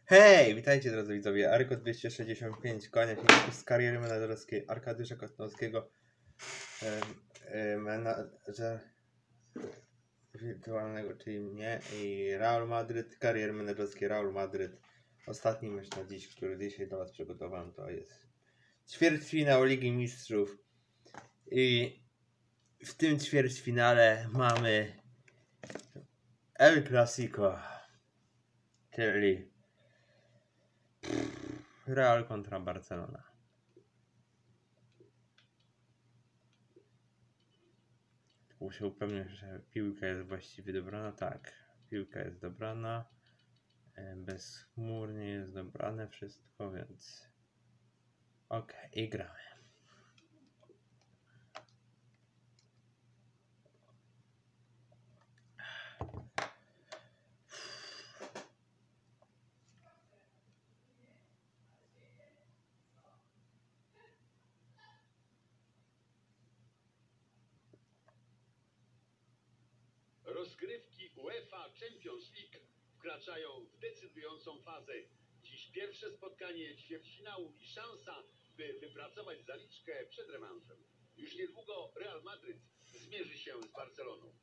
Hej, witajcie drodzy widzowie, Arko 265, kłania się z kariery menedżerskiej Arkadiusza Kotnowskiego, menadżer wirtualnego, czyli mnie, i Real Madryt, kariery menedżerskiej Real Madryt. Ostatni mecz na dziś, który dzisiaj dla Was przygotowałem, to jest ćwierćfinał Ligi Mistrzów i w tym ćwierćfinale mamy El Clasico, czyli Real kontra Barcelona. Muszę upewnić, że piłka jest właściwie dobrana. Tak, piłka jest dobrana. Bezchmurnie jest dobrane wszystko, więc ok, i gramy. Rozgrywki UEFA Champions League wkraczają w decydującą fazę. Dziś pierwsze spotkanie ćwierćfinału i szansa, by wypracować zaliczkę przed rewanżem. Już niedługo Real Madryt zmierzy się z Barceloną.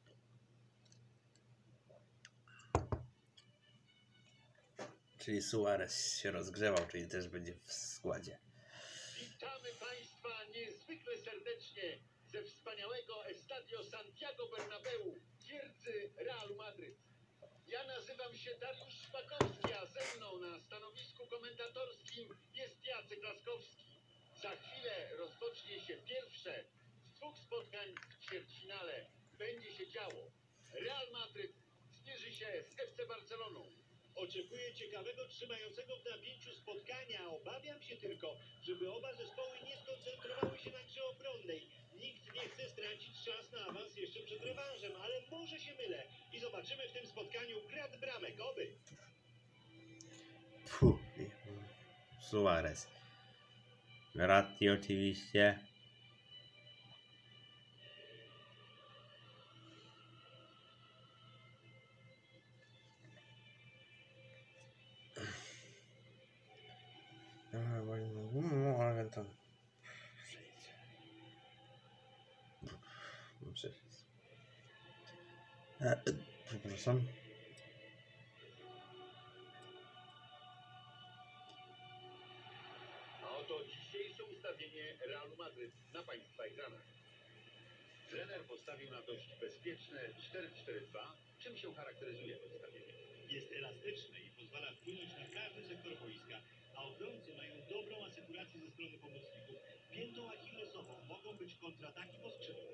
Czyli Suarez się rozgrzewał, czyli też będzie w składzie. Witamy Państwa niezwykle serdecznie ze wspaniałego Estadio Santiago Bernabeu, twierdzy Realu Madryt. Ja nazywam się Dariusz Szpakowski, a ze mną na stanowisku komentatorskim jest Jacek Laskowski. Za chwilę rozpocznie się pierwsze z dwóch spotkań w ćwierćfinale. Będzie się działo. Real Madryt zmierzy się z FC Barceloną. Oczekuję ciekawego, trzymającego w napięciu spotkania. Obawiam się tylko, żeby oba zespoły nie skoncentrowały się na grze obronnej. Nikt nie chce stracić szans na awans jeszcze przed rewanżem, ale może się mylę i zobaczymy w tym spotkaniu grad bramek. Oby! Suarez. Verratti oczywiście. Ale to... Przepraszam. A oto dzisiejsze ustawienie Realu Madryt na Państwa ekranach. Trener postawił na dość bezpieczne 4-4-2. Czym się charakteryzuje to ustawienie? Jest elastyczny i pozwala wpłynąć na każdy sektor boiska, a obrońcy mają dobrą asekurację ze strony pomocników. Piętą achillesową mogą być kontrataki po skrzydłach.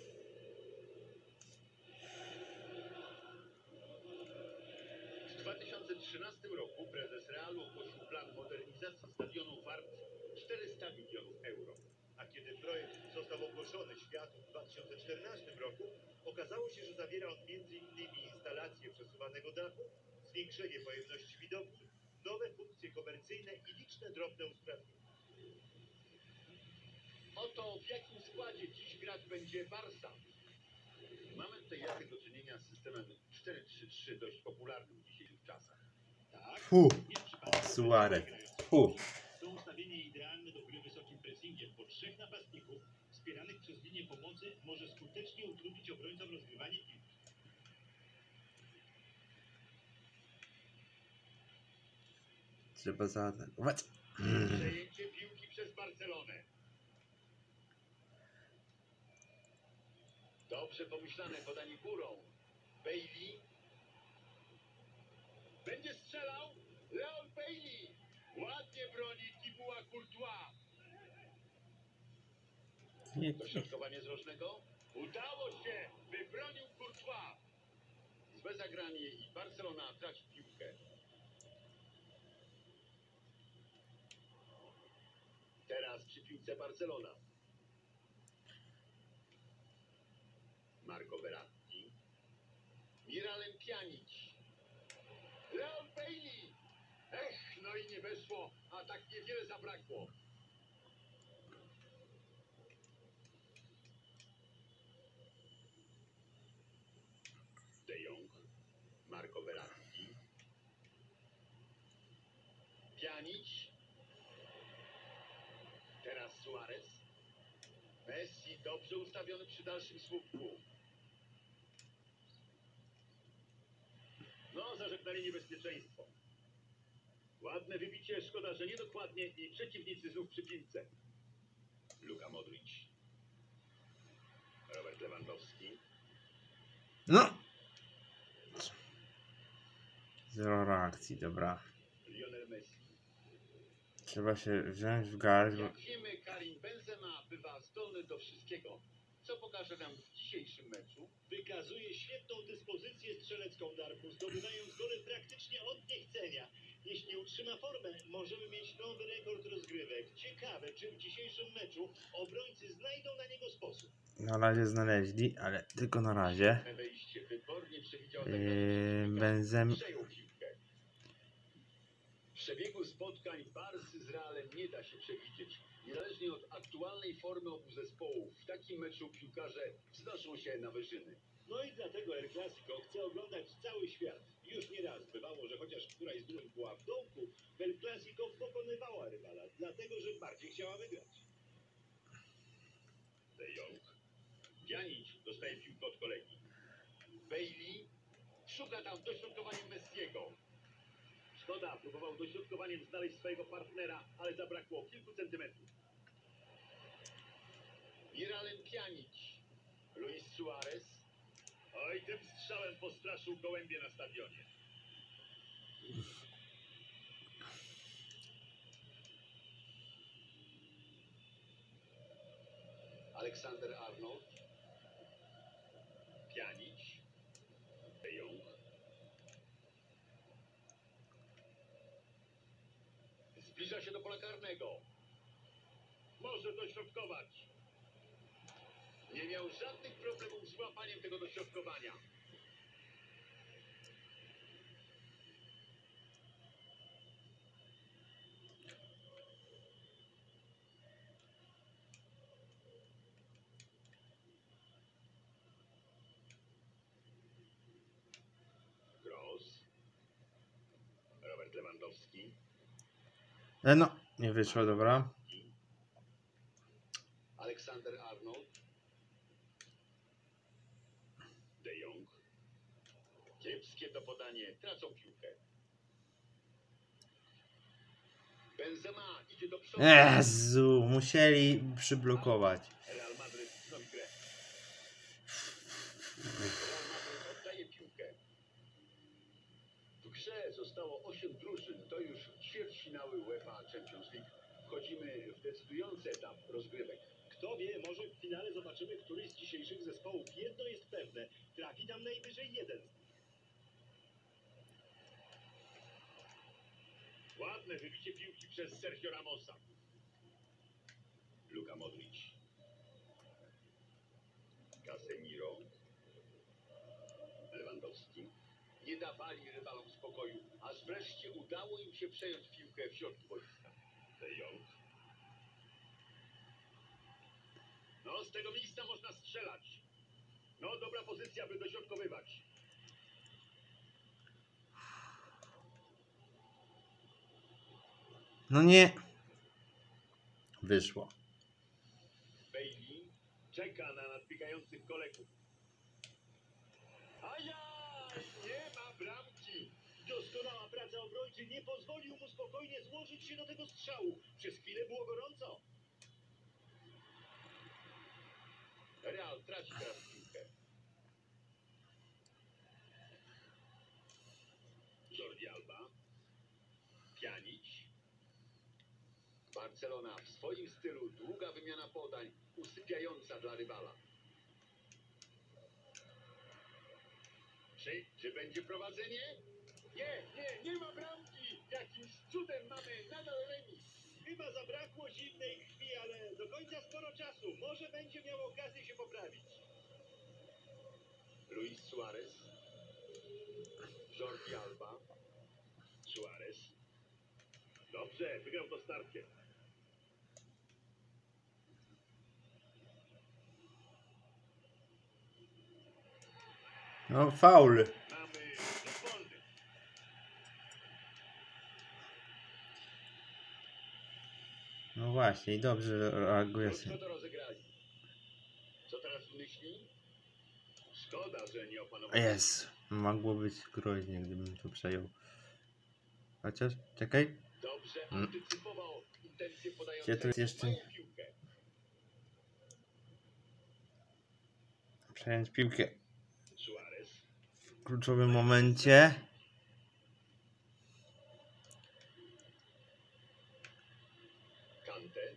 W 2013 roku prezes Realu ogłosił plan modernizacji stadionu wart 400 milionów euro. A kiedy projekt został ogłoszony światu w 2014 roku, okazało się, że zawiera on m.in. instalację przesuwanego dachu, zwiększenie pojemności widowni, nowe funkcje komercyjne i liczne drobne usprawnienia. Oto w jakim składzie dziś grać będzie Barca. Mamy tutaj jednak do czynienia z systemem 4-3-3, dość popularnym w dzisiejszych czasach. Tak, Suarez. To ustawienie idealne do gry wysokim pressingiem, bo trzech napastników wspieranych przez linię pomocy może skutecznie utrudnić obrońcom rozgrywanie piłki. Trzeba zaatakować. Przejęcie piłki przez Barcelonę. Dobrze pomyślane podanie górą. Bailey. Będzie strzelał. Leon Bailey. Ładnie broni Thibaut Courtois. Dośrodkowanie z rożnego. Udało się. Wybronił Courtois. Złe zagranie i Barcelona traci piłkę. Teraz przy piłce Barcelona. Marco Verratti. Miralem Pjanic. Leon Bailey. No i nie weszło, a tak niewiele zabrakło. De Jong. Marco Verratti. Pjanic. Teraz Suarez. Messi dobrze ustawiony przy dalszym słupku. No, zażegnali niebezpieczeństwo. Ładne wybicie, szkoda, że niedokładnie i przeciwnicy znów przy piłce. Luka Modric. Robert Lewandowski. No. Zero reakcji, dobra. Lionel Messi. Trzeba się wziąć w garść, bo... Jak wiemy, Karim Benzema bywa zdolny do wszystkiego. Co pokaże nam w dzisiejszym meczu? Wykazuje świetną dyspozycję strzelecką Darku, zdobywając gole praktycznie od niechcenia. Jeśli utrzyma formę, możemy mieć nowy rekord rozgrywek. Ciekawe, czy w dzisiejszym meczu obrońcy znajdą na niego sposób. Na razie znaleźli, ale tylko na razie. Wejście wybornie przewidział Benzema. przejął piłkę. W przebiegu spotkań Barsy z Realem nie da się przewidzieć. Niezależnie od aktualnej formy obu zespołów, w takim meczu piłkarze wznoszą się na wyżyny. No i dlatego El Clasico chce oglądać cały świat. Już nieraz bywało, że chociaż któraś z drużyn była w dołku, w El Clasico pokonywała rywala, dlatego że bardziej chciała wygrać. De Jong. Pjanic dostaje piłkę od kolegi. Bailey szuka tam dośrodkowaniem Messiego. Szkoda, próbował dośrodkowaniem znaleźć swojego partnera, ale zabrakło kilku centymetrów. Miralem Pjanic. Luis Suarez. Oj, tym strzałem postraszył gołębie na stadionie. Aleksander Arnold. Pjanic. De Jong. Zbliża się do pola karnego. Może dośrodkować. Nie miał żadnych problemów z łapaniem tego dośrodkowania. Kroos. Robert Lewandowski. No, nie wyszło, dobra. Aleksander Arnold. De Jong. Kiepskie to podanie. Tracą piłkę. Benzema idzie do przodu. Jezu, musieli przyblokować. Real Madryt wznowi grę. Real Madryt oddaje piłkę. W grze zostało 8 drużyn. To już ćwierćfinały UEFA Champions League. Wchodzimy w decydujący etap rozgrywek. Kto wie, może w finale zobaczymy któryś z dzisiejszych zespołów. Jedno jest pewne, trafi tam najwyżej jeden z nich. Ładne wybicie piłki przez Sergio Ramosa. Luka Modric. Casemiro. Lewandowski. Nie dawali rywalom spokoju, aż wreszcie udało im się przejąć piłkę w środku boiska. De Jong. No, z tego miejsca można strzelać. No, dobra pozycja, by dośrodkowywać. No nie. Wyszło. Bailey czeka na nadbiegających kolegów. Ajaj! Nie ma bramki! Doskonała praca obrońcy nie pozwolił mu spokojnie złożyć się do tego strzału. Przez chwilę było gorąco. Real traci teraz piłkę. Jordi Alba. Pjanic. Barcelona w swoim stylu. Długa wymiana podań, usypiająca dla rywala. Czy będzie prowadzenie? Nie ma bramki! Jakimś cudem mamy nadal remis. Chyba zabrakło zimnej krwi, ale do końca sporo czasu. Może będzie miał okazję się poprawić. Luis Suarez. Jordi Alba. Suarez. Dobrze, wygrał to starcie. No, faul. Mamy rzut wolny. No właśnie, i dobrze reaguje. Krótko to rozegrali. Co teraz w myśli? Szkoda, że nie opanowali. Jest. Mogło być groźnie, gdybym to przejął. Chociaż, czekaj. Dobrze antycypował intencje Gdzie podającego. to jest jeszcze? Mają piłkę. Przejąć piłkę Suarez. w kluczowym momencie. Kante.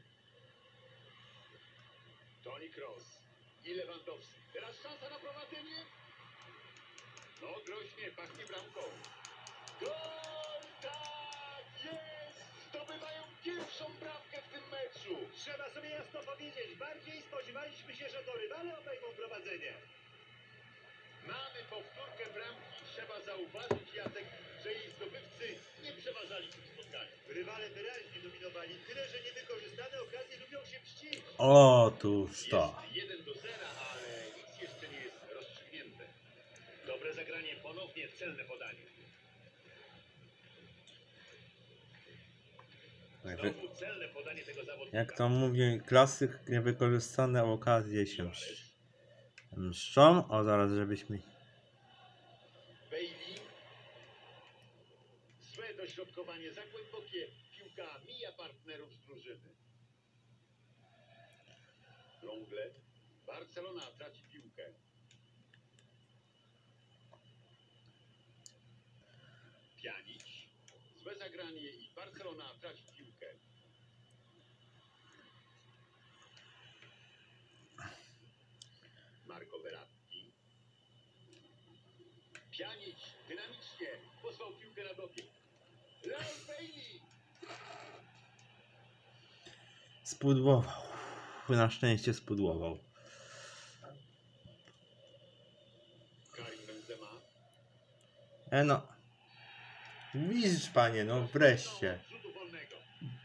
Toni Kroos. I Lewandowski. Teraz szansa na prowadzenie. No groźnie, pachnie bramką. Gol! Tak jest! Zdobywają pierwszą bramkę w tym meczu. Trzeba sobie jasno powiedzieć, bardziej spodziewaliśmy się, że to rywale obejmą prowadzenie. Mamy powtórkę bramki. Trzeba zauważyć, Jacek, że jej zdobywcy nie przeważali w tym spotkaniu. Rywale wyraźnie dominowali, tyle że niewykorzystane okazje lubią się mścić. Otóż to. Jest 1-0, ale nic jeszcze nie jest rozstrzygnięte. Dobre zagranie, ponownie celne podanie. Znowu celne podanie tego zawodnika. Jak to mówi klasyk, niewykorzystane okazje się mszczą. O, zaraz żebyśmy... Bailey. Złe dośrodkowanie, za głębokie. Piłka mija partnerów z drużyny. Longlet. Barcelona traci piłkę. Pjanic. Złe zagranie i Barcelona traci piłkę. Marco Verratti. Pjanic dynamicznie posłał piłkę na dobieg. Leon Bailey. Spudłował. Na szczęście spudłował. Karim Benzema. No. Widzisz, panie, no wreszcie. Rzutu wolnego.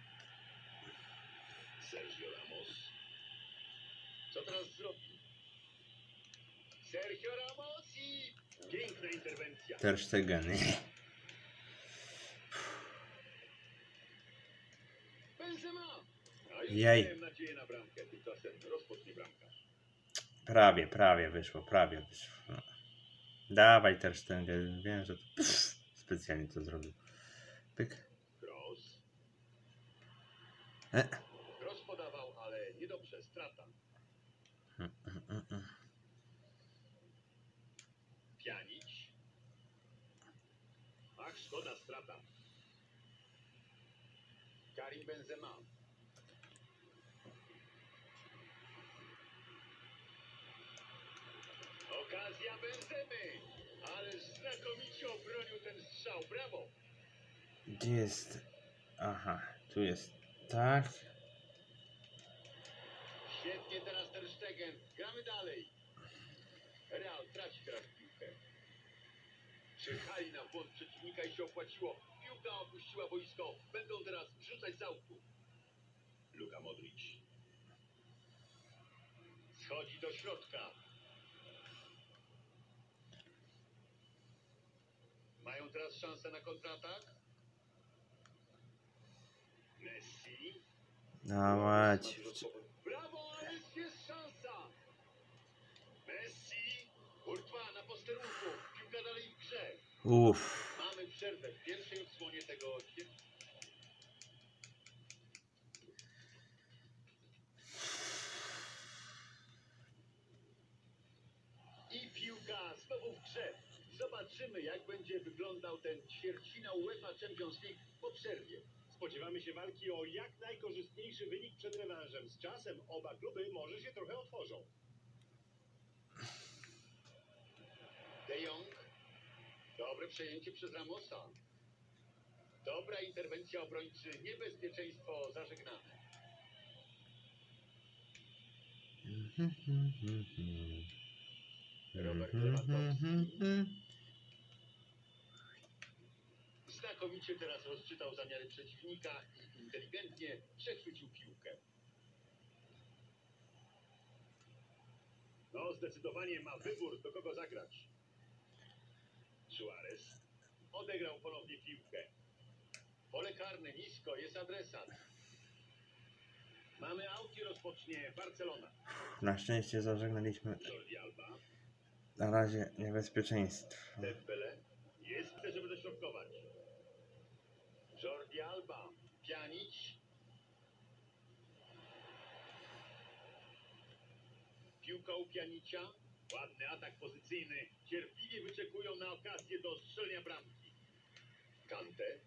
Sergio Ramos. Co teraz zrobi? Sergio Ramos i piękna interwencja. Ter Stegen. Benzema. A już Jej. miałem nadzieję na bramkę. Tymczasem rozpocznie bramkarz. Prawie wyszło, prawie wyszło. No. Dawaj Ter Stegen. Wiem, że to specjalnie to zrobił. Pyk. Kroos. E. Kroos podawał, ale niedobrze. Strata. Pjanic. Ach, szkoda, strata. Karim Benzema. Okazja Benzemy. Ależ znakomicie obronił ten strzał. Brawo. Gdzie jest? Aha, tu jest. Tak. Świetnie teraz Ter Stegen. Gramy dalej. Real traci teraz piłkę. Czekali na błąd przeciwnika i się opłaciło. Piłka opuściła boisko. Będą teraz rzucać z autu. Luka Modric. Schodzi do środka. Mają teraz szansę na kontratak. Messi. Dawać. Brawo, ale jest szansa. Messi. Courtois na posterunku. Piłka dalej w grze. Uff. Mamy przerwę w pierwszej odsłonie tego odcinka. I piłka znowu w grze. Zobaczymy, jak będzie wyglądał ten ćwierćfinał UEFA Champions League po przerwie. Spodziewamy się walki o jak najkorzystniejszy wynik przed rewanżem. Z czasem oba kluby może się trochę otworzą. De Jong. Dobre przejęcie przez Ramosa. Dobra interwencja obrońcy. Niebezpieczeństwo zażegnane. Robert Lewandowski. Znakomicie teraz rozczytał zamiary przeciwnika i inteligentnie przechwycił piłkę. No, zdecydowanie ma wybór, do kogo zagrać. Suarez odegrał ponownie piłkę. Pole karne nisko, jest adresat. Mamy aut i rozpocznie Barcelona. Na szczęście zażegnaliśmy Jordi Alba. na razie niebezpieczeństwo. Dembele. Jest, chce, żeby dośrodkować. Jordi Alba. Pjanic. Piłka u Pjanica. Ładny atak pozycyjny. Cierpliwie wyczekują na okazję do strzelenia bramki. Kante.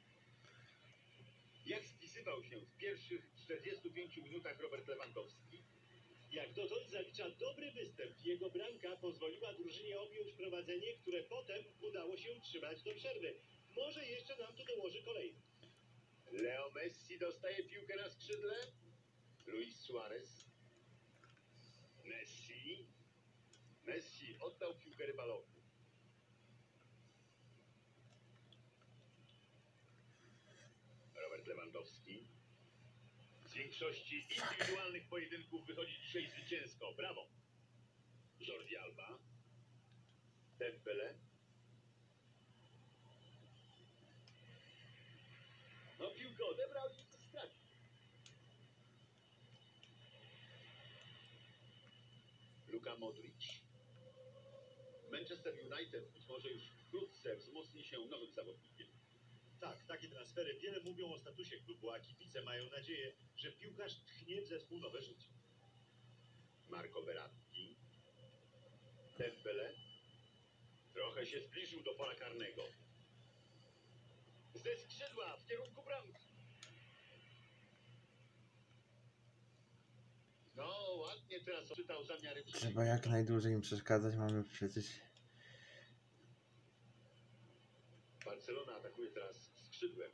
Jak spisywał się w pierwszych 45 minutach Robert Lewandowski? Jak dotąd zalicza dobry występ. Jego bramka pozwoliła drużynie objąć prowadzenie, które potem udało się utrzymać do przerwy. Może jeszcze nam tu dołoży kolejny. Leo Messi dostaje piłkę na skrzydle. Luis Suarez. Messi. Messi oddał piłkę rywalowi. Robert Lewandowski. Z większości indywidualnych pojedynków wychodzi dzisiaj zwycięsko. Brawo. Jordi Alba. Dembele. No piłkę odebrał i stracił. Luka Modric. Manchester United być może już wkrótce wzmocni się nowym zawodnikiem. Tak, takie transfery wiele mówią o statusie klubu, a kibice mają nadzieję, że piłkarz tchnie w zespół nowe życie. Marco Verratti. Dembele. Trochę się zbliżył do pola karnego. Ze skrzydła w kierunku bramki. No, ładnie teraz czytał zamiary. Trzeba jak najdłużej im przeszkadzać, mamy przecież... Barcelona atakuje teraz skrzydłem.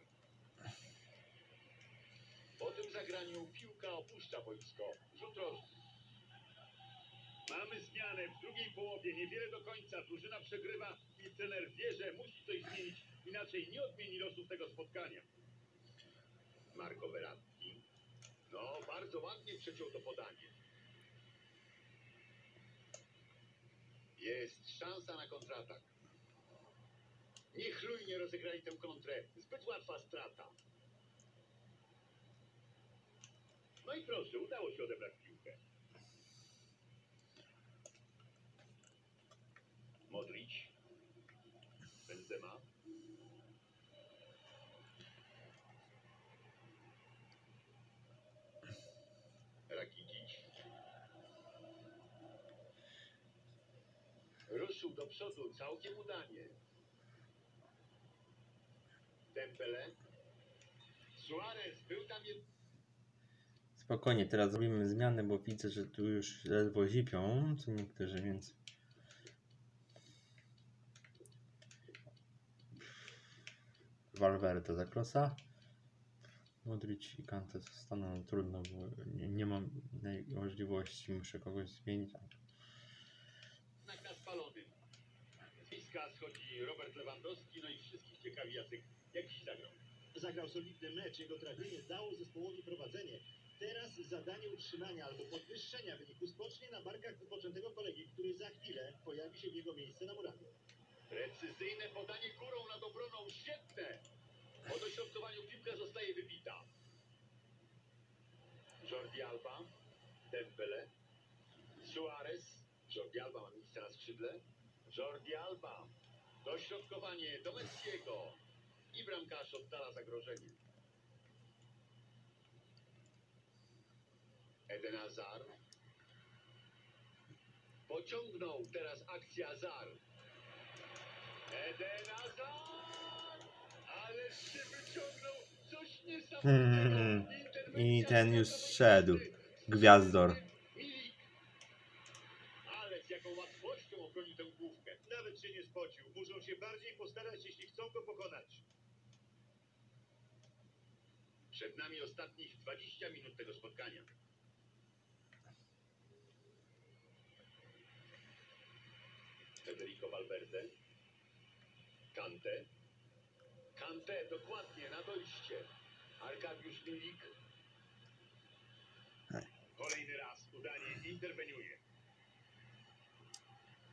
Po tym zagraniu piłka opuszcza boisko. Rzut rożny. Mamy zmianę w drugiej połowie. Niewiele do końca. Drużyna przegrywa i trener wie, że musi coś zmienić. Inaczej nie odmieni losów tego spotkania. Marco Verratti. No, bardzo ładnie przeciął to podanie. Jest szansa na kontratak. Niechlujnie rozegrali tę kontrę. Zbyt łatwa strata. No i proszę, udało się odebrać piłkę. Modric. Benzema. Rakitic. Ruszył do przodu całkiem udanie. Dembele. Suarez był tam Spokojnie, teraz zrobimy zmiany, bo widzę, że tu już ledwo zipią, co niektórzy, więc... Valverde za Krosa. Modric i Kante zostaną trudno, bo nie mam możliwości, muszę kogoś zmienić. na spalonym. Z bliska schodzi Robert Lewandowski, no i wszystkich ciekawi jak dziś zagrał. Zagrał solidny mecz, jego trafienie dało zespołowi prowadzenie. Teraz zadanie utrzymania albo podwyższenia wyniku spocznie na barkach wypoczętego kolegi, który za chwilę pojawi się w jego miejsce na murawie. Precyzyjne podanie górą nad obroną, świetne! Po dośrodkowaniu piłka zostaje wybita. Jordi Alba, Dembele, Suarez. Jordi Alba ma miejsce na skrzydle. Jordi Alba, dośrodkowanie do Messiego i bramkarz oddala zagrożenie. Eden Hazard. Pociągnął teraz akcja Hazard. Eden Hazard! Ależ się wyciągnął coś niesamowitego. I ten już szedł. Gwiazdor. Ale z jaką łatwością obronił tę główkę. Nawet się nie spocił. Muszą się bardziej postarać, jeśli chcą go pokonać. Przed nami ostatnich 20 minut tego spotkania. Federico Valverde. Kante. Kante dokładnie na dojście. Arkadiusz Milik. Kolejny raz udanie interweniuje.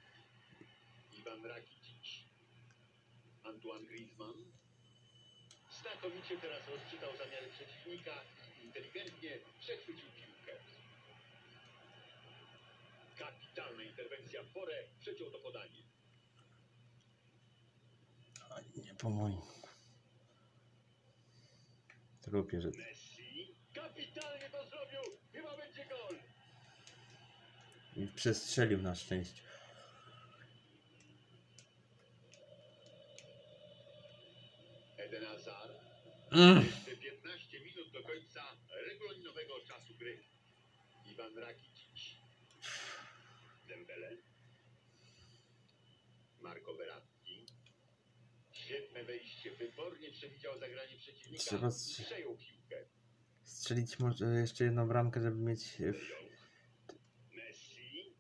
Ivan Rakitic. Antoine Griezmann. Znakomicie teraz odczytał zamiary przeciwnika i inteligentnie przechwycił piłkę. Kapitalna interwencja w porę, przeciął to podanie. Nie po moim. Trupie, że... Messi kapitalnie to zrobił, chyba będzie gol. I przestrzelił na szczęście. Eden Hazard. Jeszcze 15 minut do końca regulaminowego czasu gry. Iwan Rakitic. Dembele. Marco Verratti. Świetne wejście, wybornie przewidział zagranie przeciwnika. Trzeba Przejął piłkę. strzelić może jeszcze jedną bramkę, żeby mieć... Messi.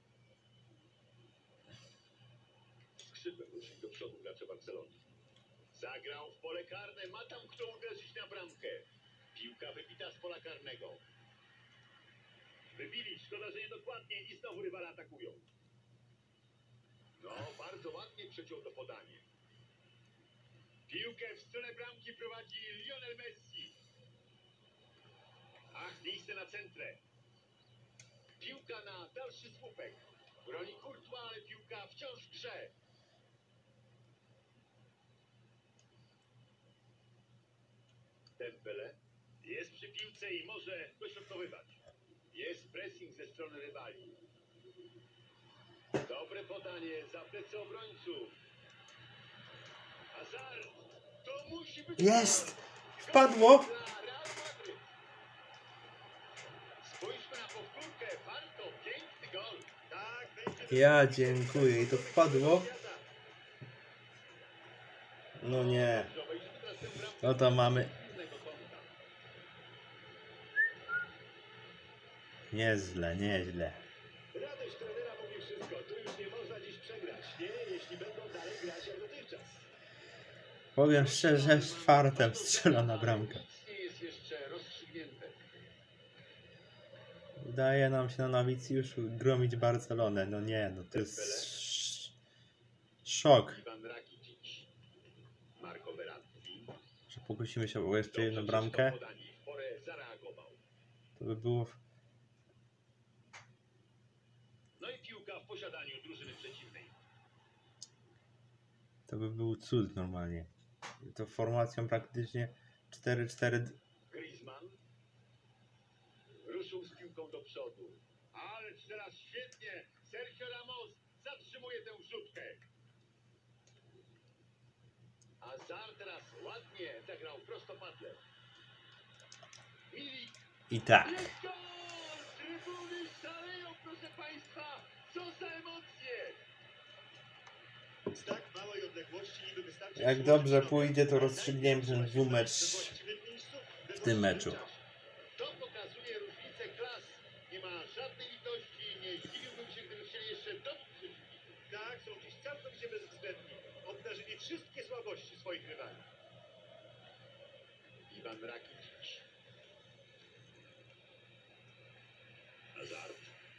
Skrzydłem ruszył do przodu gracze Barcelony. Zagrał w pole karne, ma tam kto uderzyć na bramkę. Piłka wybita z pola karnego. Wybili, szkoda, że niedokładnie i znowu rywale atakują. No, bardzo ładnie przeciął to podanie. Piłkę w stronę bramki prowadzi Lionel Messi. Ach, miejsce na centrę. Piłka na dalszy słupek. Broni Courtois, ale piłka wciąż w grze. Dembele jest przy piłce i może dośrodkowywać. Jest pressing ze strony rywali. Dobre podanie za plecy obrońców. Hazard, to musi być... Jest! Wpadło! Dla Real Madryt. Spójrzmy na powtórkę. Warto, piękny gol. Tak, będzie... Ja dziękuję. I to wpadło? No nie. No to mamy... Nieźle, nieźle. Radość trenera mówi wszystko. Tu już nie można dziś przegrać. Nie, jeśli będą dalej grać jak dotychczas. Powiem szczerze, z fartem strzelona bramka. Nic nie jest jeszcze rozstrzygnięte. Udaje nam się na nowicjuszu gromić Barcelonę. No nie, no to jest szok. Iwan Rakitic. Marco Verratti. Że pokusimy się o jeszcze jedną bramkę. W porę zareagował. To by było... No i piłka w posiadaniu drużyny przeciwnej. To by był cud normalnie. To formacją praktycznie 4-4... Griezmann. Ruszył z piłką do przodu. Ale teraz świetnie. Sergio Ramos zatrzymuje tę wrzutkę. Hazard teraz ładnie zagrał prostopadle. Milik. I tak. Jest gol! Trybuny szaleją, proszę Państwa! Co za emocje! Z tak małej odległości niby wystarczy... Jak dobrze pójdzie, to rozstrzygniemy ten dwumecz w tym meczu. To pokazuje różnicę klas. Nie ma żadnej litości. Nie zdziwiłbym się, gdyby chcieli jeszcze dobić przeciwników. Tak, są dziś całkowicie bezwzględni. Obdarzyli wszystkie słabości swoich rywali. Iwan Rakitic. Hazard.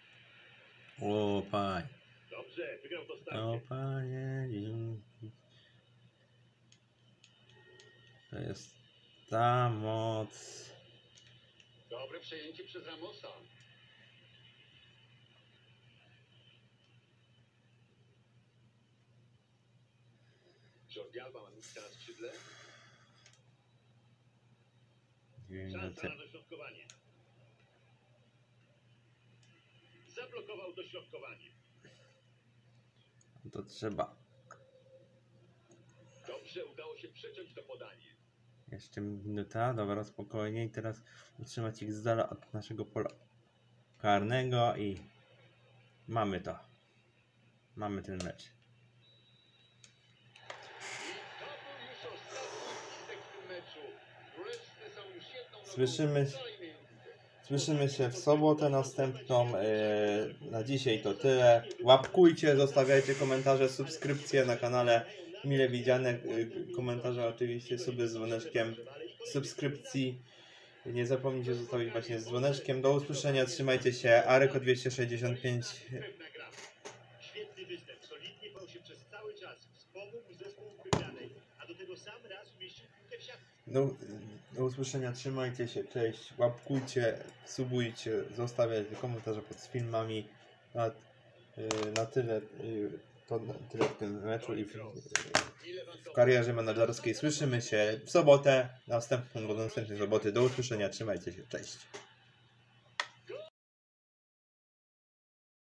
O panie. Dobrze, wygrał to O starcie. panie. Dzięki. To jest ta moc. Dobre przejęcie przez Ramosa. Jordi Alba ma miejsce na skrzydle. Szansa na dośrodkowanie. Zablokował dośrodkowanie. To trzeba. Dobrze udało się przeciąć to podanie. Jeszcze minuta, dobra, spokojnie. I teraz utrzymać ich z dala od naszego pola karnego i mamy to. Mamy ten mecz. I to był już ostatni gwizdek w tym meczu. Królewscy są już jedną nogą Słyszymy- w kolejnej lidze. Słyszymy się w sobotę następną. Na dzisiaj to tyle. Łapkujcie, zostawiajcie komentarze, subskrypcje na kanale mile widziane. Komentarze oczywiście, suby z dzwoneczkiem, subskrypcji. Nie zapomnijcie zostawić właśnie z dzwoneczkiem. Do usłyszenia, trzymajcie się. Aryko 265. Pewna gra. Świetny występ. Solidnie bał się przez cały czas. Wspomógł zespół w wygranej. A do tego sam raz umieścił piłkę bramkę w siatce. Do usłyszenia, trzymajcie się, cześć, łapkujcie, subujcie, zostawiajcie komentarze pod filmami. Na tyle, tyle w tym meczu i w karierze menedżerskiej. Słyszymy się w sobotę, następnej soboty. Do usłyszenia, trzymajcie się, cześć.